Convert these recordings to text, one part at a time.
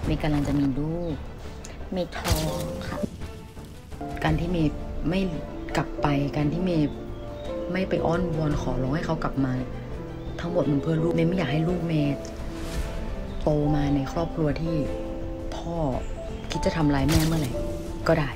เมย์กำลังจะมีลูกเมย์ท้องค่ะการที่เมย์ไม่กลับไปการที่เมย์ไม่ไปอ้อนวอนขอร้องให้เขากลับมาทั้งหมดมันเพื่อลูกเมย์ไม่อยากให้ลูกเมย์โตมาในครอบครัวที่พ่อคิดจะทำร้ายแม่เมื่อไหร่ก็ได้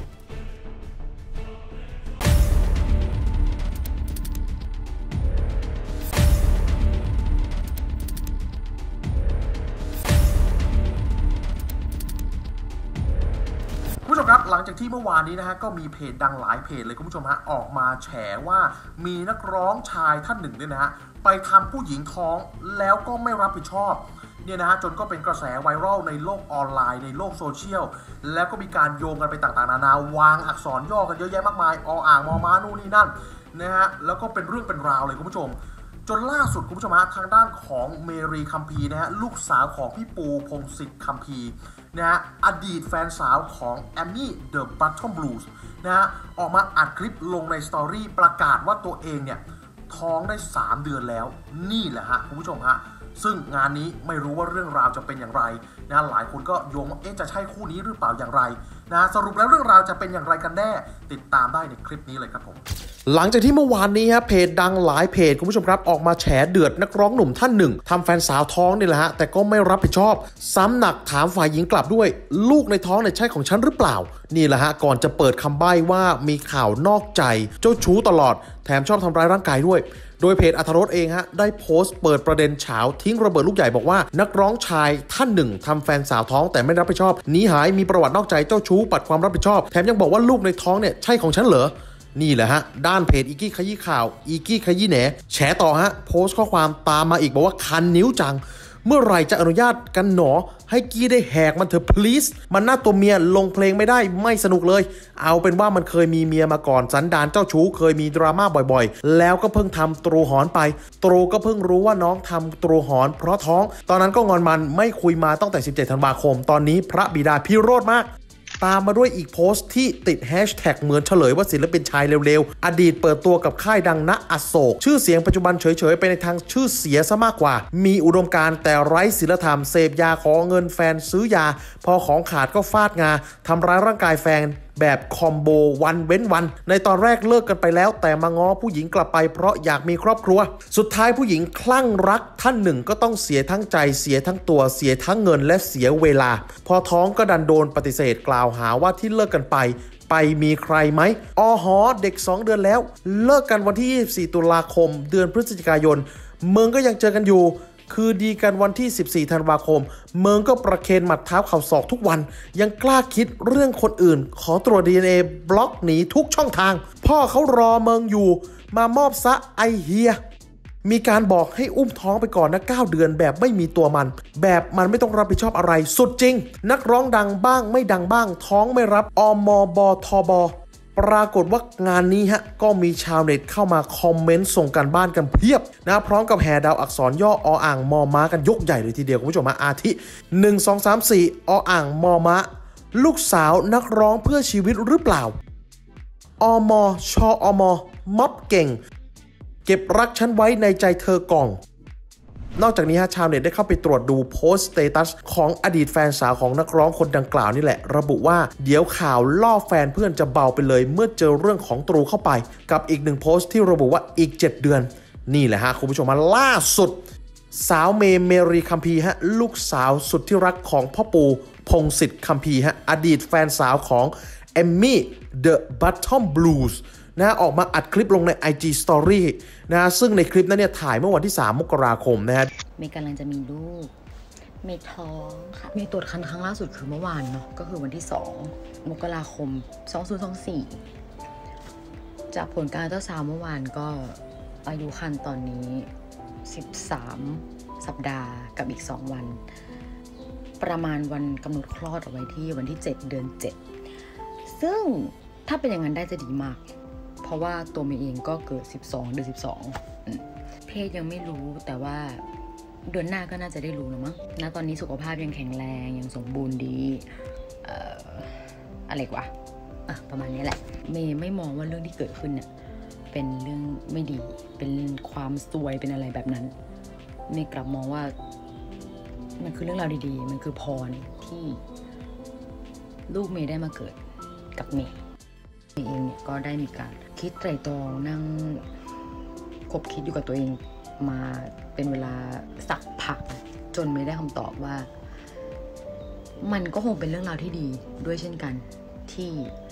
คุณผู้ชมครับหลังจากที่เมื่อวานนี้นะฮะก็มีเพจดังหลายเพจเลยคุณผู้ชมฮะออกมาแฉว่ามีนักร้องชายท่านหนึ่งเนี่ยนะฮะไปทำผู้หญิงท้องแล้วก็ไม่รับผิดชอบเนี่ยนะฮะจนก็เป็นกระแสไวรัลในโลกออนไลน์ในโลกโซเชียลแล้วก็มีการโยงกันไปต่างๆนานาวางอักษรย่อกันเยอะแยะมากมายออ่างมอม้านู่นนี่นั่นนะฮะแล้วก็เป็นเรื่องเป็นราวเลยคุณผู้ชมจนล่าสุดคุณผู้ชมฮะทางด้านของเมรีคัมพีนะฮะลูกสาวของพี่ปูพงศิษฐ์คัมพีนะฮะอดีตแฟนสาวของแอมมี่เดอะบัตทอมบลูส์นะฮะออกมาอัดคลิปลงในสตอรี่ประกาศว่าตัวเองเนี่ยท้องได้3 เดือนแล้วนี่แหละฮะคุณผู้ชมฮะซึ่งงานนี้ไม่รู้ว่าเรื่องราวจะเป็นอย่างไรนะหลายคนก็โยงว่าจะใช่คู่นี้หรือเปล่าอย่างไรนะสรุปแล้วเรื่องราวจะเป็นอย่างไรกันแน่ติดตามได้ในคลิปนี้เลยครับผมหลังจากที่เมื่อวานนี้ฮะเพจดังหลายเพจคุณผู้ชมครับออกมาแฉเดือดนักร้องหนุ่มท่านหนึ่งทำแฟนสาวท้องนี่แหละฮะแต่ก็ไม่รับผิดชอบซ้ำหนักถามฝ่ายหญิงกลับด้วยลูกในท้องเนี่ยใช่ของฉันหรือเปล่านี่แหละฮะก่อนจะเปิดคำใบ้ว่ามีข่าวนอกใจเจ้าชู้ตลอดแถมชอบทำร้ายร่างกายด้วยโดยเพจอรรถรสเองฮะได้โพสต์เปิดประเด็นเฉาทิ้งระเบิดลูกใหญ่บอกว่านักร้องชายท่านหนึ่งทำแฟนสาวท้องแต่ไม่รับผิดชอบหนีหายมีประวัตินอกใจเจ้าชู้ปัดความรับผิดชอบแถมยังบอกว่าลูกในท้องเนี่ยใช่ของฉันเหรอนี่แหละฮะด้านเพจอีกี้ขยี้ข่าวอีกี้ขยี้แหนแฉต่อฮะโพสต์ข้อความตามมาอีกบอกว่าคันนิ้วจังเมื่อไหร่จะอนุญาตกันหนอให้กี้ได้แหกมันเถอะ please มันหน้าตัวเมียลงเพลงไม่ได้ไม่สนุกเลยเอาเป็นว่ามันเคยมีเมียมาก่อนสันดานเจ้าชู้เคยมีดราม่าบ่อยๆแล้วก็เพิ่งทำตรูหอนไปตรูก็เพิ่งรู้ว่าน้องทำตรูหอนเพราะท้องตอนนั้นก็งอนมันไม่คุยมาตั้งแต่17 ธันวาคมตอนนี้พระบิดาพิโรธมากตามมาด้วยอีกโพสต์ที่ติดแฮชแท็กเหมือนเฉลยว่าศิลปินชายเร็วๆอดีตเปิดตัวกับค่ายดังณอโศกชื่อเสียงปัจจุบันเฉยๆไปในทางชื่อเสียซะมากกว่ามีอุดมการณ์แต่ไร้ศีลธรรมเสพยาขอเงินแฟนซื้อยาพอของขาดก็ฟาดงาทำร้ายร่างกายแฟนแบบคอมโบวันเว้นวันในตอนแรกเลิกกันไปแล้วแต่มาง้อผู้หญิงกลับไปเพราะอยากมีครอบครัวสุดท้ายผู้หญิงคลั่งรักท่านหนึ่งก็ต้องเสียทั้งใจเสียทั้งตัวเสียทั้งเงินและเสียเวลาพอท้องก็ดันโดนปฏิเสธกล่าวหาว่าที่เลิกกันไปมีใครไหมเด็ก2 เดือนแล้วเลิกกันวันที่24 ตุลาคมเดือนพฤศจิกายนเมืองก็ยังเจอกันอยู่คือดีกันวันที่14 ธันวาคมเมืองก็ประเคนหมัดเท้าเข่าศอกทุกวันยังกล้าคิดเรื่องคนอื่นขอตรวจ DNA บล็อกหนีทุกช่องทางพ่อเขารอเมืองอยู่มามอบซะไอเฮียมีการบอกให้อุ้มท้องไปก่อนนะ9 เดือนแบบไม่มีตัวมันแบบมันไม่ต้องรับผิดชอบอะไรสุดจริงนักร้องดังบ้างไม่ดังบ้างท้องไม่รับอมบทบปรากฏว่างานนี้ฮะก็มีชาวเน็ตเข้ามาคอมเมนต์ส่งกันบ้านกันเพียบนะพร้อมกับแห่ดาวอักษรย่ออ่างมอม้ากันยกใหญ่เลยทีเดียวคุณผู้ชมมาอาทิ1 2 3 4อ่างมอม้าลูกสาวนักร้องเพื่อชีวิตหรือเปล่าชม็อบเก่งเก็บรักฉันไว้ในใจเธอกล่องนอกจากนี้ชาวเน็ตได้เข้าไปตรวจดูโพสต์สเตตัสของอดีตแฟนสาวของนักร้องคนดังกล่าวนี่แหละระบุว่าเดี๋ยวข่าวล่อแฟนเพื่อนจะเบาไปเลยเมื่อเจอเรื่องของตรูเข้าไปกับอีก1โพสต์ที่ระบุว่าอีก7 เดือนนี่แหละคุณผู้ชมมาล่าสุดสาวเมรีคัมพีลูกสาวสุดที่รักของพ่อปูพงศิษฐ์คัมพีอดีตแฟนสาวของเอมมี่เดอะบัตทอมบลูส์ออกมาอัดคลิปลงใน IG Story ซึ่งในคลิปนั้นถ่ายเมื่อวันที่3 มกราคมเมย์กำลังจะมีลูกเมย์ท้องค่ะเมย์ตรวจครั้งล่าสุดคือเมื่อวานเนาะก็คือวันที่2 มกราคม 2024จากผลการอัลตราซาวด์เมื่อวานก็อายุครรภ์ตอนนี้13 สัปดาห์กับอีก2 วันประมาณวันกำหนดคลอดเอาไว้ที่วันที่7 เดือน 7ซึ่งถ้าเป็นอย่างนั้นได้จะดีมากเพราะว่าตัวเมย์เองก็เกิด12 เดือน 12เพศยังไม่รู้แต่ว่าเดือนหน้าก็น่าจะได้รู้แล้วมั้งตอนนี้สุขภาพยังแข็งแรงยังสมบูรณ์ดีอะไรกว่าประมาณนี้แหละเมย์ไม่มองว่าเรื่องที่เกิดขึ้นเนี่ยเป็นเรื่องไม่ดีเป็นความซวยเป็นอะไรแบบนั้นเมย์กลับมองว่ามันคือเรื่องราวดีๆมันคือพรที่ลูกเมย์ได้มาเกิดกับเมย์เองเนี่ยก็ได้มีการคิดไตร่ตรองนั่งคบคิดอยู่กับตัวเองมาเป็นเวลาสักพักจนเมย์ได้คำตอบว่ามันก็คงเป็นเรื่องราวที่ดีด้วยเช่นกันที่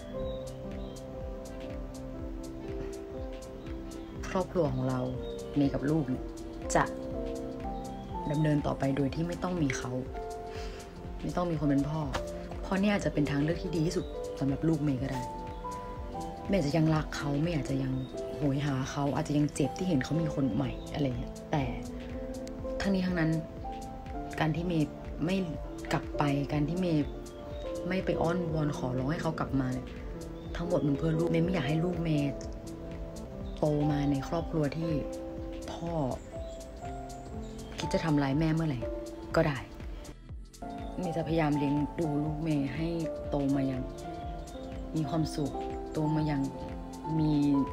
ครอบครัวของเราเมย์กับลูกจะดำเนินต่อไปโดยที่ไม่ต้องมีเขาไม่ต้องมีคนเป็นพ่อเพราะนี่อาจจะเป็นทางเลือกที่ดีที่สุดสำหรับลูกเมย์ก็ได้เมย์จะยังรักเขาไม่อาจจะยังโหยหาเขาอาจจะยังเจ็บที่เห็นเขามีคนใหม่อะไรเงี้ยแต่ทั้งนี้ทั้งนั้นการที่เมย์ไม่กลับไปการที่เมย์ไม่ไปอ้อนวอนขอร้องให้เขากลับมาเนี่ยทั้งหมดมันเพื่อลูกเมย์ไม่อยากให้ลูกเมย์โตมาในครอบครัวที่พ่อคิดจะทำร้ายแม่เมื่อไหร่ก็ได้เมย์จะพยายามเลี้ยงดูลูกเมย์ให้โตมาอย่างมีความสุขโตมาอย่างมี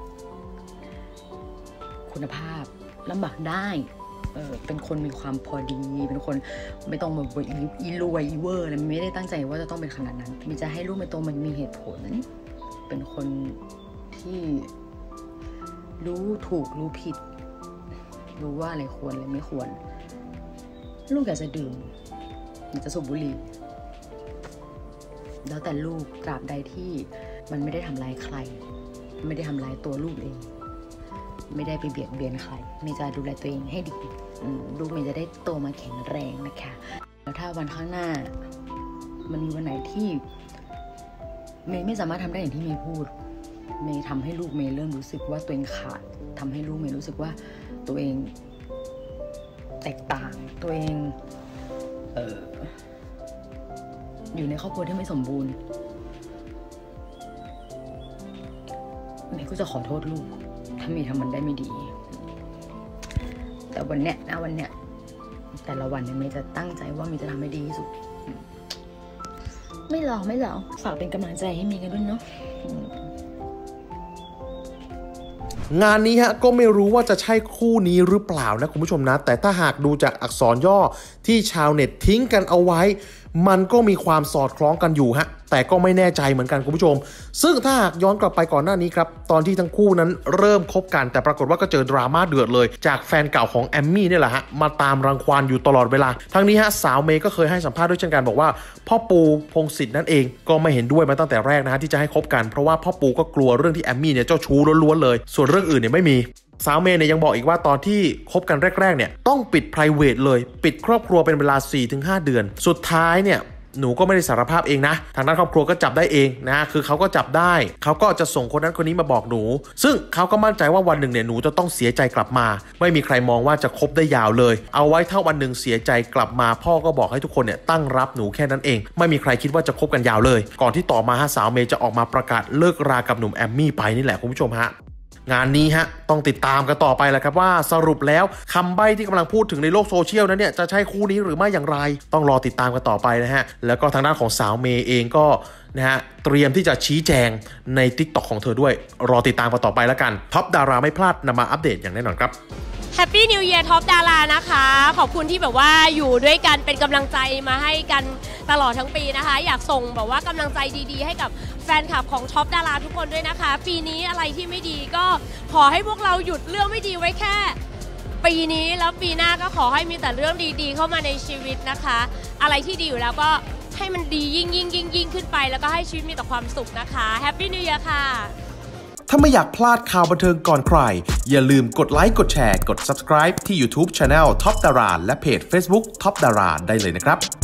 คุณภาพลำบากได้เป็นคนมีความพอดีเป็นคนไม่ต้องมาอีรวยอีเวอร์อะไรไม่ได้ตั้งใจว่าจะต้องเป็นขนาดนั้นมีจะให้ลูกมันโตมันมีเหตุผลเป็นคนที่รู้ถูกรู้ผิดรู้ว่าอะไรควรอะไรไม่ควรลูกอยากจะดื่มอยากจะสูบบุหรี่แล้วแต่ลูกตราบใดที่มันไม่ได้ทำร้ายใครไม่ได้ทำร้ายตัวลูกเองไม่ได้ไปเบียดเบียนใครเมย์จะดูแลตัวเองให้ดีลูกเมย์จะได้โตมาแข็งแรงนะคะแล้วถ้าวันข้างหน้ามันมีวันไหนที่เมย์ไม่สามารถทำได้อย่างที่เมย์พูดเมย์ทำให้ลูกเมย์เริ่มรู้สึกว่าตัวเองขาดทำให้ลูกเมย์รู้สึกว่าตัวเองแตกต่างตัวเองอยู่ในครอบครัวที่ไม่สมบูรณ์เมย์ก็จะขอโทษลูกถ้าเมย์ทำมันได้ไม่ดีแต่วันเนี้ยแต่ละวันเนี่ยเมย์จะตั้งใจว่าเมย์จะทำให้ดีที่สุดไม่หรอกฝากเป็นกำลังใจให้เมย์กันด้วยเนาะงานนี้ก็ไม่รู้ว่าจะใช่คู่นี้หรือเปล่านะคุณผู้ชมนะแต่ถ้าหากดูจากอักษรย่อที่ชาวเน็ตทิ้งกันเอาไว้มันก็มีความสอดคล้องกันอยู่แต่ก็ไม่แน่ใจเหมือนกันคุณผู้ชมซึ่งถ้าหากย้อนกลับไปก่อนหน้านี้ครับตอนที่ทั้งคู่นั้นเริ่มคบกันแต่ปรากฏว่าก็เจอดราม่าเดือดเลยจากแฟนเก่าของแอมมี่นี่แหละมาตามรังควานอยู่ตลอดเวลาทั้งนี้สาวเมย์ก็เคยให้สัมภาษณ์ด้วยเช่นกันบอกว่าพ่อปูพงศิษฐ์นั่นเองก็ไม่เห็นด้วยมาตั้งแต่แรกที่จะให้คบกันเพราะว่าพ่อปูก็กลัวเรื่องที่แอมมี่เนี่ยเจ้าชู้ล้วนๆเลยส่วนเรื่องอื่นเนี่ยไม่มีสาวเมย์เนี่ยยังบอกอีกว่าตอนที่คบกันแรกๆเนี่ยต้องปิด private เลยปิดครอบครัวเป็นเวลา 4-5 เดือนสุดท้ายเนี่ยหนูก็ไม่ได้สารภาพเองนะทางด้านครอบครัวก็จับได้เองคือเขาก็จับได้เขาก็จะส่งคนนั้นคนนี้มาบอกหนูซึ่งเขาก็มั่นใจว่าวันหนึ่งเนี่ยหนูจะต้องเสียใจกลับมาไม่มีใครมองว่าจะคบได้ยาวเลยเอาไว้ถ้าวันหนึ่งเสียใจกลับมาพ่อก็บอกให้ทุกคนเนี่ยตั้งรับหนูแค่นั้นเองไม่มีใครคิดว่าจะคบกันยาวเลยก่อนที่ต่อมาสาวเมย์จะออกมาประกาศเลิกรากับหนุ่มแอมมี่ไปนี่แหละคุณผู้ชมงานนี้ต้องติดตามกันต่อไปแหละครับว่าสรุปแล้วคำใบ้ที่กำลังพูดถึงในโลกโซเชียลนั้นเนี่ยจะใช่คู่นี้หรือไม่อย่างไรต้องรอติดตามกันต่อไปแล้วก็ทางด้านของสาวเมย์เองก็เตรียมที่จะชี้แจงใน TikTok ของเธอด้วยรอติดตามกันต่อไปแล้วกันท็อปดาราไม่พลาดนำมาอัปเดตอย่างแน่นอนครับ Happy New Year ท็อปดารานะคะขอบคุณที่แบบว่าอยู่ด้วยกันเป็นกำลังใจมาให้กันตลอดทั้งปีนะคะอยากส่งแบบว่ากำลังใจดีๆให้กับแฟนคลับของท็อปดาราทุกคนด้วยนะคะปีนี้อะไรที่ไม่ดีก็ขอให้พวกเราหยุดเรื่องไม่ดีไว้แค่ปีนี้แล้วปีหน้าก็ขอให้มีแต่เรื่องดีๆเข้ามาในชีวิตนะคะอะไรที่ดีอยู่แล้วก็ให้มันดียิ่งขึ้นไปแล้วก็ให้ชีวิตมีแต่ความสุขนะคะ Happy New Year ค่ะถ้าไม่อยากพลาดข่าวบันเทิงก่อนใครอย่าลืมกดไลค์กดแชร์กด subscribe ที่ YouTube Channel Top Dara และเพจ Facebook Top Dara ได้เลยนะครับ